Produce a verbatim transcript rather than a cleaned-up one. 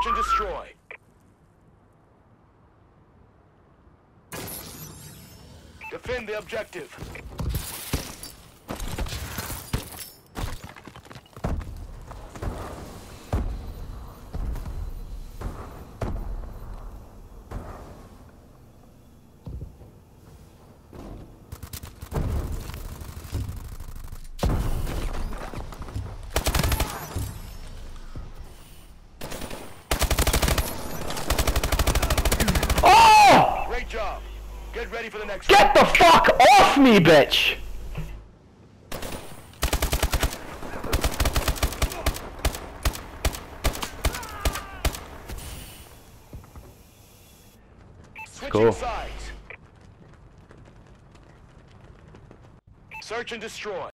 Search and destroy. Defend the objective. Oh! Great job. Get ready for the next Get the fuck off me, bitch! Switching Cool. sides. Search and destroy.